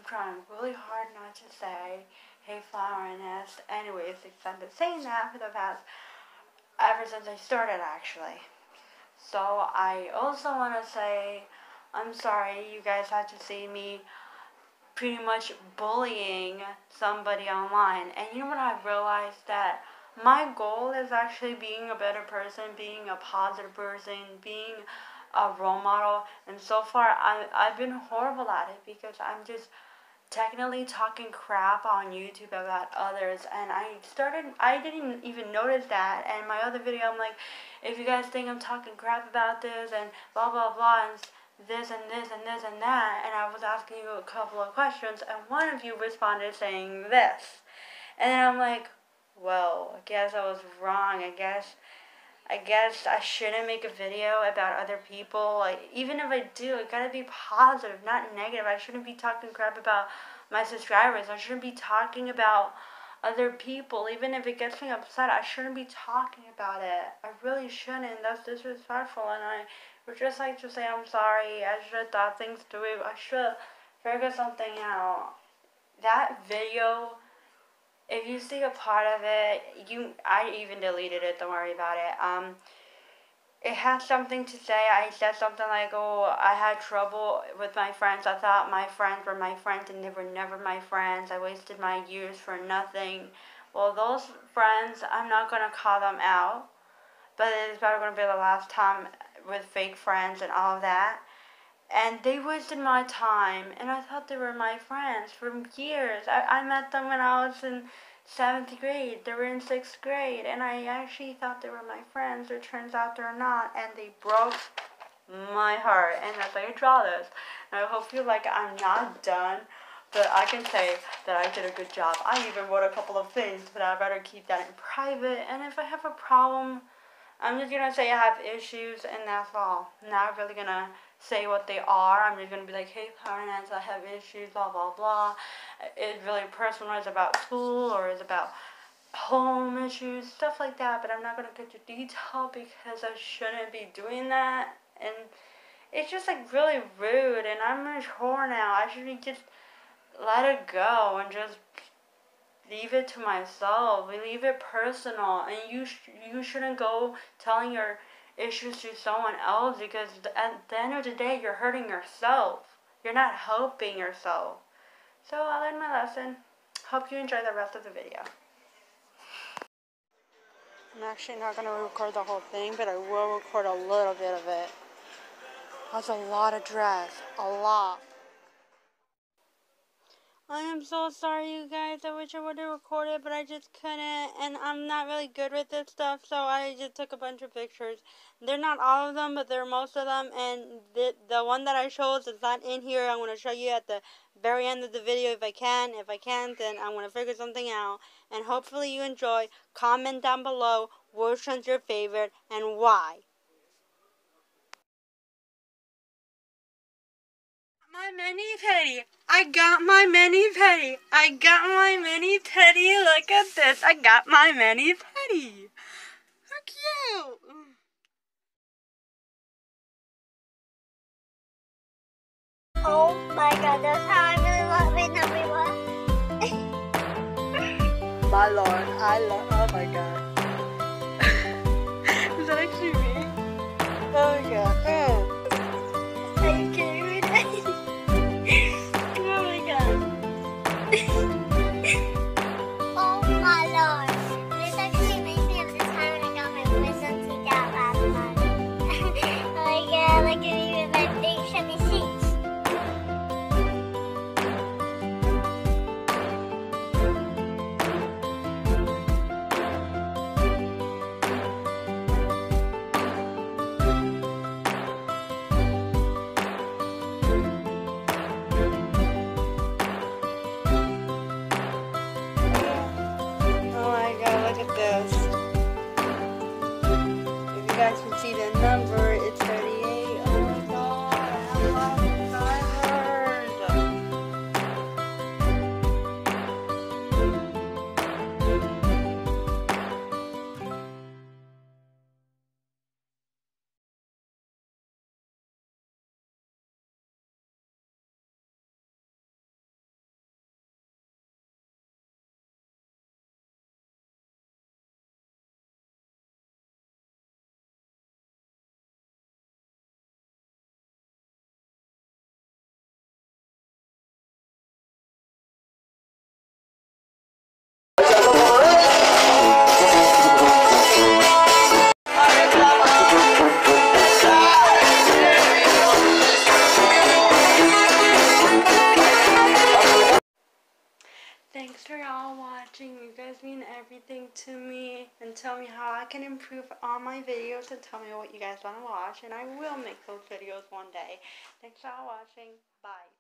trying really hard not to say, hey, flower nest. Anyways, I've been saying that for the past, ever since I started, actually. So I also want to say, I'm sorry you guys had to see me pretty much bullying somebody online. And you know what, I realized that my goal is actually being a better person, being a positive person, being a role model. And so far, I've been horrible at it because I'm just technically talking crap on YouTube about others, and I didn't even notice that. And my other video, I'm like, if you guys think I'm talking crap about this and blah blah blah and this and this and this and that, and I was asking you a couple of questions, and one of you responded saying this, and then I'm like, well, I guess I was wrong. I guess I shouldn't make a video about other people. Like, even if I do, it gotta be positive, not negative. I shouldn't be talking crap about my subscribers. I shouldn't be talking about other people. Even if it gets me upset, I shouldn't be talking about it. I really shouldn't. That's disrespectful, and I would just like to say I'm sorry. I should have thought things through. I should have figured something out. That video, if you see a part of it, I even deleted it, don't worry about it. It had something to say. I said something like, oh, I had trouble with my friends. I thought my friends were my friends and they were never my friends. I wasted my years for nothing. Well, those friends, I'm not going to call them out, but it's probably going to be the last time with fake friends and all of that. And they wasted my time, and I thought they were my friends for years. I met them when I was in 7th grade. They were in 6th grade, and I actually thought they were my friends. It turns out they're not, and they broke my heart. And that's why I draw this. And I hope you like it. I'm not done, but I can say that I did a good job. I even wrote a couple of things, but I'd better keep that in private. And if I have a problem, I'm just going to say I have issues, and that's all. I'm not really going to say what they are. I'm just going to be like, hey, parents, I have issues, blah, blah, blah. It's really personal. It's about school, or it's about home issues, stuff like that. But I'm not going to get into detail because I shouldn't be doing that. And it's just, like, really rude. And I'm mature now. I should be just let it go and just leave it to myself. Leave it personal. And you shouldn't go telling your issues to someone else, because at the end of the day, you're hurting yourself. You're not helping yourself. So I learned my lesson. Hope you enjoy the rest of the video. I'm actually not going to record the whole thing, but I will record a little bit of it. That's a lot of dress. A lot. I am so sorry, you guys. I wish I would have recorded, but I just couldn't. And I'm not really good with this stuff, so I just took a bunch of pictures. They're not all of them, but they're most of them. And the one that I chose is not in here. I'm going to show you at the very end of the video if I can. If I can't, then I'm going to figure something out. And hopefully you enjoy. Comment down below which one's your favorite and why. My mani-pedi. I got my mani-pedi. I got my mani-pedi. Look at this. I got my mani-pedi. How cute. Oh my god, that's how I really love it, everyone. My lord, oh my god. Is that actually me? Oh my god. Are you kidding me? Oh my god. Oh my lord. This actually reminds me of the time when I got my wisdom teeth out last month. Oh my god, look at me with my big chubby cheeks. for y'all watching. You guys mean everything to me, and tell me how I can improve on my videos, and tell me what you guys want to watch, and I will make those videos one day. Thanks for all watching. Bye.